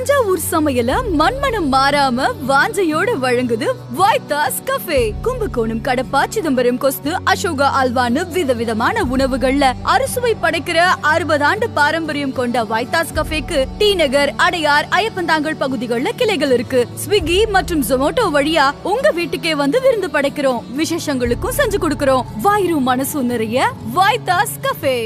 தஞ்சாவூர் சமையல மண்மனம் மாறாம வாஞ்சையோட வழங்குது வைத்தாஸ் கஃபே. கும்பகோணம், கடப்பா, சிதம்பரம், கொஸ்து, அசோகா அல்வான்னு விதவிதமான உணவுகள்ல அறுசுவை படைக்கிற 60 ஆண்டு பாரம்பரியம் கொண்ட வைத்தாஸ் கஃபேக்கு டி நகர், அடையார், ஐயப்பந்தாங்கல் பகுதிகள்ல கிளைகள் இருக்கு. ஸ்விக்கி மற்றும் ஜொமேட்டோ வழியா உங்க வீட்டுக்கே வந்து விருந்து படைக்கிறோம். விசேஷங்களுக்கும் செஞ்சு கொடுக்கிறோம். வயிறும் மனசும் நிறைய வைத்தாஸ் கஃபே.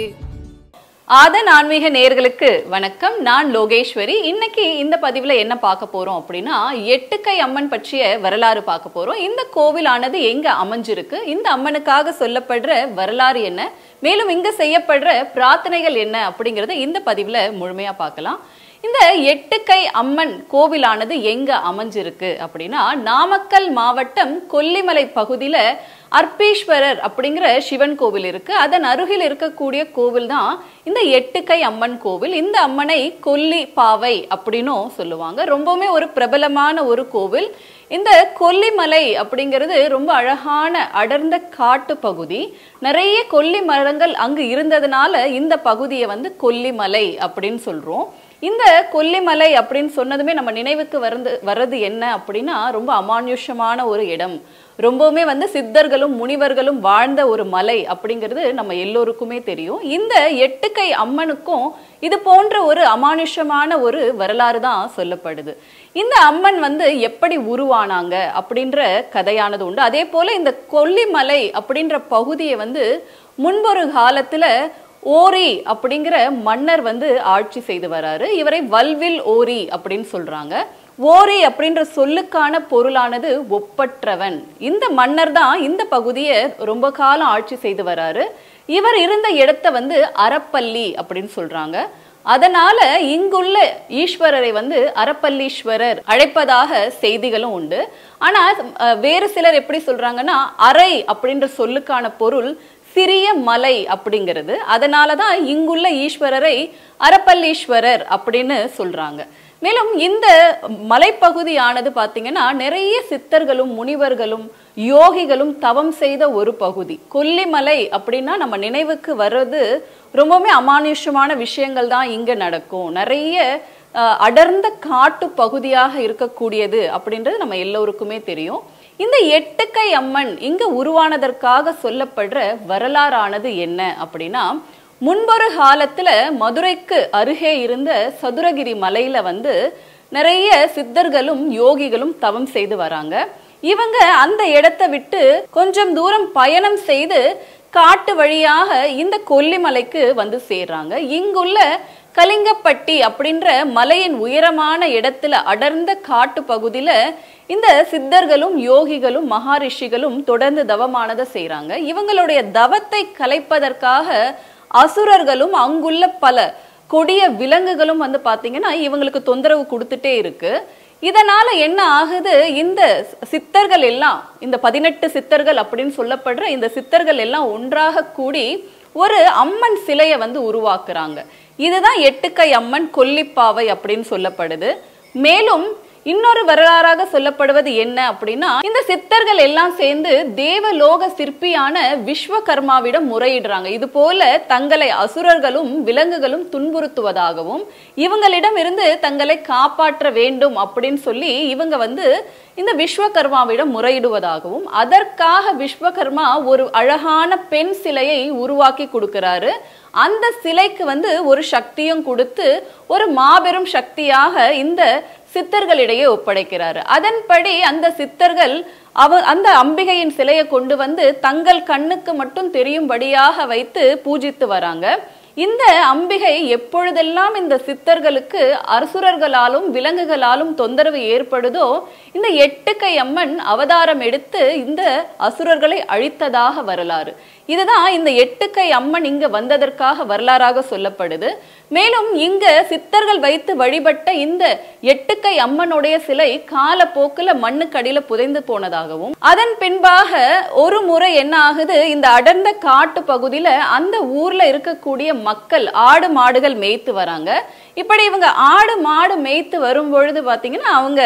ஆதன் ஆன்மீக நேயர்களுக்கு வணக்கம். நான் லோகேஸ்வரி. இன்னைக்கு இந்த பதிவுல என்ன பார்க்க போறோம் அப்படின்னா, எட்டுக்கை அம்மன் பற்றிய வரலாறு பார்க்க போறோம். இந்த கோவிலானது எங்க அமைஞ்சிருக்கு, இந்த அம்மனுக்காக சொல்லப்படுற வரலாறு என்ன, மேலும் இங்க செய்யப்படுற பிரார்த்தனைகள் என்ன அப்படிங்கறத இந்த பதிவுல முழுமையா பார்க்கலாம். இந்த எட்டுக்கை அம்மன் கோவிலானது எங்க அமைஞ்சிருக்கு அப்படின்னா, நாமக்கல் மாவட்டம் கொல்லிமலை பகுதியில அர்ப்பீஸ்வரர் அப்படிங்கிற சிவன் கோவில் இருக்கு. அதன் அருகில் இருக்கக்கூடிய கோவில் தான் இந்த எட்டுக்கை அம்மன் கோவில். இந்த அம்மனை கொல்லி பாவை அப்படின்னும் சொல்லுவாங்க. ரொம்பவுமே ஒரு பிரபலமான ஒரு கோவில். இந்த கொல்லிமலை அப்படிங்கிறது ரொம்ப அழகான அடர்ந்த காட்டு பகுதி. நிறைய கொல்லி மரங்கள் அங்கு இருந்ததுனால இந்த பகுதியை வந்து கொல்லிமலை அப்படின்னு சொல்றோம். இந்த கொல்லிமலை அப்படின்னு சொன்னதுமே நம்ம நினைவுக்கு வர்றது என்ன அப்படின்னா, ரொம்ப அமானுஷ்யமான ஒரு இடம். ரொம்பவுமே வந்து சித்தர்களும் முனிவர்களும் வாழ்ந்த ஒரு மலை அப்படிங்கிறது நம்ம எல்லோருக்குமே தெரியும். இந்த எட்டுக்கை அம்மனுக்கும் இது போன்ற ஒரு அமானுஷ்யமான ஒரு வரலாறு தான் சொல்லப்படுது. இந்த அம்மன் வந்து எப்படி உருவானாங்க அப்படின்ற கதையானது உண்டு. அதே போல இந்த கொல்லிமலை அப்படின்ற பகுதியை வந்து முன்பொரு காலத்துல ஓரி அப்படிங்கிற மன்னர் வந்து ஆட்சி செய்து வராரு. இவரை வல்வில் ஓரி அப்படின்னு சொல்றாங்க. ஓரி அப்படின்ற சொல்லுக்கான பொருளானது ஒப்பற்றவன். இந்த மன்னர் தான் இந்த பகுதியை ரொம்ப காலம் ஆட்சி செய்து வராரு. இவர் இருந்த இடத்த வந்து அரப்பள்ளி அப்படின்னு சொல்றாங்க. அதனால இங்குள்ள ஈஸ்வரரை வந்து அரப்பள்ளீஸ்வரர் அழைப்பதாக செய்திகளும் உண்டு. ஆனா வேறு சிலர் எப்படி சொல்றாங்கன்னா, அரை அப்படின்ற சொல்லுக்கான பொருள் சிறிய மலை அப்படிங்கிறது. அதனாலதான் இங்குள்ள ஈஸ்வரரை அரப்பள்ளீஸ்வரர் அப்படின்னு சொல்றாங்க. மேலும் இந்த மலைப்பகுதியானது பாத்தீங்கன்னா நிறைய சித்தர்களும் முனிவர்களும் யோகிகளும் தவம் செய்த ஒரு பகுதி. கொல்லிமலை அப்படின்னா நம்ம நினைவுக்கு வர்றது ரொம்பவுமே அமானுஷ்யமான விஷயங்கள் தான் இங்க நடக்கும். நிறைய அடர்ந்த காட்டு பகுதியாக இருக்கக்கூடியது அப்படின்றது நம்ம எல்லோருக்குமே தெரியும். இந்த எட்டுக்கை அம்மன் இங்க உருவானதற்காக சொல்லப்படுற வரலாறானது என்ன அப்படின்னா, முன்பொரு காலத்துல மதுரைக்கு அருகே இருந்த சதுரகிரி மலையில வந்து நிறைய சித்தர்களும் யோகிகளும் தவம் செய்து வராங்க. இவங்க அந்த இடத்தை விட்டு கொஞ்சம் தூரம் பயணம் செய்து காட்டு வழியாக இந்த கொல்லிமலைக்கு வந்து சேர்றாங்க. இங்குள்ள கலிங்கப்பட்டி அப்படின்ற மலையின் உயரமான இடத்துல அடர்ந்த காட்டு பகுதியில இந்த சித்தர்களும் யோகிகளும் மகாரிஷிகளும் தொடர்ந்து தவமானதை செய்யறாங்க. இவங்களுடைய தவத்தை கலைப்பதற்காக அசுரர்களும் அங்குள்ள பல கொடிய விலங்குகளும் வந்து பாத்தீங்கன்னா இவங்களுக்கு தொந்தரவு கொடுத்துட்டே இருக்கு. இதனால என்ன ஆகுது, இந்த சித்தர்கள் எல்லாம், இந்த 18 சித்தர்கள் அப்படின்னு சொல்லப்படுற இந்த சித்தர்கள் எல்லாம் ஒன்றாக கூடி ஒரு அம்மன் சிலையை வந்து உருவாக்குறாங்க. இதுதான் எட்டுக்கை அம்மன் கொல்லிப்பாவை அப்படின்னு சொல்லப்படுது. மேலும் இன்னொரு வரலாறாக சொல்லப்படுவது என்ன அப்படின்னா, இந்த சித்தர்கள் எல்லாம் சேர்ந்து தேவலோக சிற்பியான விஸ்வகர்மாவிடம் முறையிடுறாங்க. இது போல தங்களை அசுரர்களும் விலங்குகளும் துன்புறுத்துவதாகவும் இவங்களிடம் இருந்து தங்களை காப்பாற்ற வேண்டும் அப்படின்னு சொல்லி இவங்க வந்து இந்த விஸ்வகர்மாவிடம் முறையிடுவதாகவும், அதற்காக விஸ்வகர்மா ஒரு அழகான பெண் சிலையை உருவாக்கி கொடுக்கிறாரு. அந்த சிலைக்கு வந்து ஒரு சக்தியும் கொடுத்து ஒரு மாபெரும் சக்தியாக இந்த சித்தர்களிடையே ஒப்படைக்கிறாரு. அதன்படி அந்த சித்தர்கள் அந்த அம்பிகையின் சிலையை கொண்டு வந்து தங்கள் கண்ணுக்கு மட்டும் தெரியும்படியாக வைத்து பூஜித்து வராங்க. இந்த அம்பிகை எப்பொழுதெல்லாம் இந்த சித்தர்களுக்கு அசுரர்களாலும் விலங்குகளாலும் தொந்தரவு ஏற்படுதோ, இந்த எட்டுக்கை அம்மன் அவதாரம் எடுத்து இந்த அசுரர்களை அழித்ததாக வரலாறு. இதுதான் இந்த எட்டுக்கை அம்மன் இங்க வந்ததற்காக வரலாறாக சொல்லப்படுது. மேலும் இங்க சித்தர்கள் வைத்து வழிபட்ட இந்த எட்டுக்கை அம்மனுடைய சிலை காலப்போக்குல மண்ணுக்கடியில புதைந்து போனதாகவும், அதன் பின்பாக ஒரு முறை என்ன ஆகுது, இந்த அடர்ந்த காட்டு பகுதியில அந்த ஊர்ல இருக்கக்கூடிய மக்கள் ஆடு மாடுகள் மேய்த்து வராங்க. இப்படி இவங்க ஆடு மாடு மேய்த்து வரும் பொழுது பாத்தீங்கன்னா அவங்க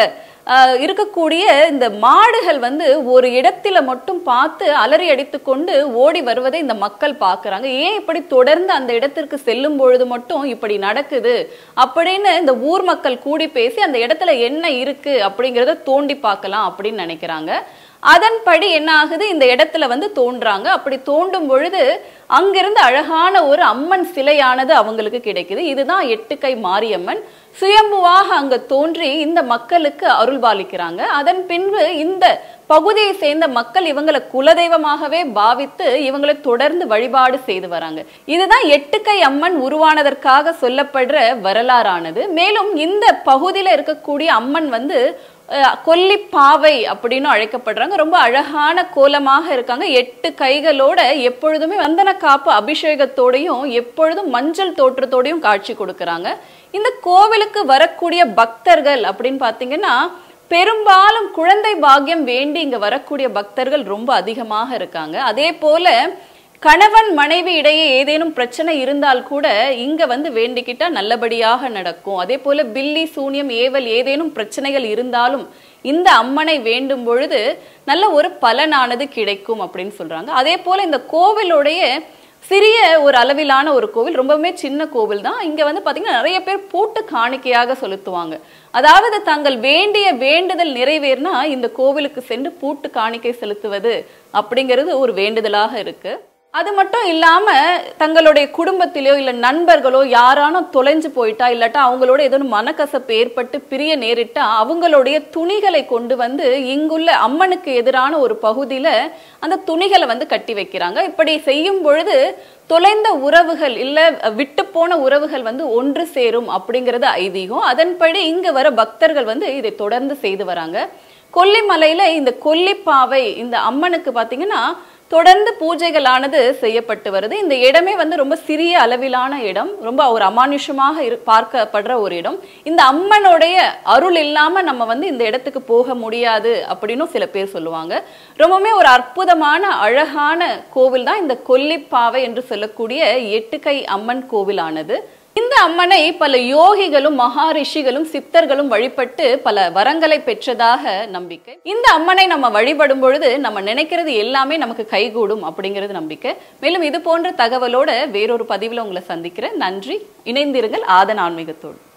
இருக்கக்கூடிய இந்த மாடுகள் வந்து ஒரு இடத்துல மட்டும் பார்த்து அலறி அடித்து கொண்டு ஓடி வருவதை இந்த மக்கள் பார்க்கறாங்க. ஏன் இப்படி தொடர்ந்து அந்த இடத்திற்கு செல்லும் பொழுது மட்டும் இப்படி நடக்குது அப்படின்னு இந்த ஊர் மக்கள் கூடி பேசி அந்த இடத்துல என்ன இருக்கு அப்படிங்கறத தோண்டி பார்க்கலாம் அப்படின்னு நினைக்கிறாங்க. அதன்படி என்ன ஆகுது, இந்த இடத்துல வந்து தோன்றாங்க. அப்படி தோண்டும் பொழுது அங்கிருந்து அழகான ஒரு அம்மன் சிலையானது அவங்களுக்கு கிடைக்குது. இதுதான் எட்டுக்கை மாரியம்மன். சுயம்புவாக அங்க தோன்றி இந்த மக்களுக்கு அருள்பாலிக்கிறாங்க. அதன் பின்பு இந்த பகுதியை சேர்ந்த மக்கள் இவங்களை குலதெய்வமாகவே பாவித்து இவங்களை தொடர்ந்து வழிபாடு செய்து வராங்க. இதுதான் எட்டுக்கை அம்மன் உருவானதற்காக சொல்லப்படுற வரலாறானது. மேலும் இந்த பகுதியில இருக்கக்கூடிய அம்மன் வந்து கொல்லிப்பாவை அப்படின்னு அழைக்கப்படுறாங்க. ரொம்ப அழகான கோலமாக இருக்காங்க. 8 கைகளோட எப்பொழுதுமே வந்தன காப்பு அபிஷேகத்தோடையும் எப்பொழுதும் மஞ்சள் தோற்றத்தோடையும் காட்சி கொடுக்கறாங்க. இந்த கோவிலுக்கு வரக்கூடிய பக்தர்கள் அப்படின்னு பாத்தீங்கன்னா பெரும்பாலும் குழந்தை பாக்கியம் வேண்டி இங்க வரக்கூடிய பக்தர்கள் ரொம்ப அதிகமாக இருக்காங்க. அதே போல கணவன் மனைவி இடையே ஏதேனும் பிரச்சனை இருந்தால் கூட இங்க வந்து வேண்டிக்கிட்டா நல்லபடியாக நடக்கும். அதே போல பில்லி சூனியம் ஏவல் ஏதேனும் பிரச்சனைகள் இருந்தாலும் இந்த அம்மனை வேண்டும் பொழுது நல்ல ஒரு பலனானது கிடைக்கும் அப்படின்னு சொல்றாங்க. அதே போல இந்த கோவிலுடைய சிறிய ஒரு அளவிலான ஒரு கோவில், ரொம்பவுமே சின்ன கோவில் தான். இங்க வந்து பாத்தீங்கன்னா நிறைய பேர் பூட்டு காணிக்கையாக செலுத்துவாங்க. அதாவது தங்கள் வேண்டிய வேண்டுதல் நிறைவேறினா இந்த கோவிலுக்கு சென்று பூட்டு காணிக்கை செலுத்துவது அப்படிங்கிறது ஒரு வேண்டுதலாக இருக்கு. அது மட்டும் இல்லாம தங்களுடைய குடும்பத்திலோ இல்ல நண்பர்களோ யாரானும் தொலைஞ்சு போயிட்டா இல்லாட்டா அவங்களோட ஏதோ மனக்கசப்பு ஏற்பட்டு பிரிய நேரிட்டா அவங்களுடைய துணிகளை கொண்டு வந்து இங்குள்ள அம்மனுக்கு எதிரான ஒரு பகுதியில அந்த துணிகளை வந்து கட்டி வைக்கிறாங்க. இப்படி செய்யும் பொழுது தொலைந்த உறவுகள் இல்ல விட்டு போன உறவுகள் வந்து ஒன்று சேரும் அப்படிங்கிறது ஐதீகம். அதன்படி இங்க வர பக்தர்கள் வந்து இதை தொடர்ந்து செய்து வராங்க. கொல்லிமலையில இந்த கொல்லிப்பாவை இந்த அம்மனுக்கு பாத்தீங்கன்னா தொடர்ந்து பூஜைகளானது செய்யப்பட்டு வருது. இந்த இடமே வந்து ரொம்ப சிறிய அளவிலான இடம், ரொம்ப ஒரு அமானுஷமாக பார்க்கப்படுற ஒரு இடம். இந்த அம்மனுடைய அருள் இல்லாம நம்ம வந்து இந்த இடத்துக்கு போக முடியாது அப்படின்னு சில பேர் சொல்லுவாங்க. ரொம்பவுமே ஒரு அற்புதமான அழகான கோவில் தான் இந்த கொல்லிப்பாவை என்று சொல்லக்கூடிய எட்டுக்கை அம்மன் கோவிலானது. இந்த அம்மனை பல யோகிகளும் மகாரிஷிகளும் சித்தர்களும் வழிபட்டு பல வரங்களை பெற்றதாக நம்பிக்கை. இந்த அம்மனை நம்ம வழிபடும் பொழுது நம்ம நினைக்கிறது எல்லாமே நமக்கு கைகூடும் அப்படிங்கிறது நம்பிக்கை. மேலும் இது போன்ற தகவலோட வேறொரு பதிவுல உங்களை சந்திக்கிறேன். நன்றி. இணைந்திருங்கள் ஆதன் ஆன்மீகத்தோடு.